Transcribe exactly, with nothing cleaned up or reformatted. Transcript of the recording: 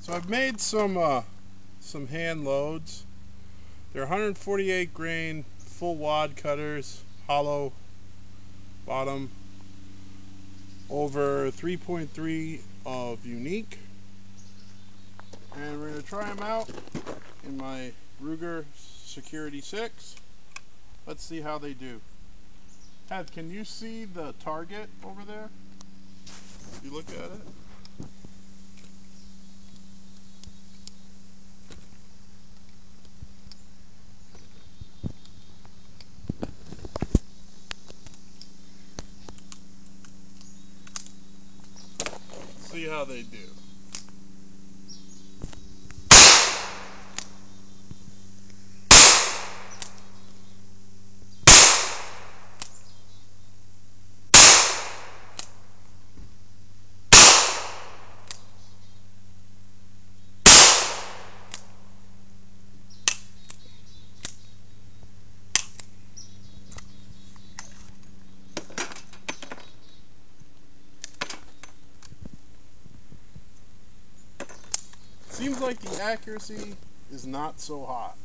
So I've made some uh, some hand loads. They're one hundred forty-eight grain full wad cutters, hollow bottom, over three point three of unique, and we're going to try them out in my Ruger Security six. Let's see how they do. Ted, can you see the target over there? You look at it. See how they do. Seems like the accuracy is not so hot.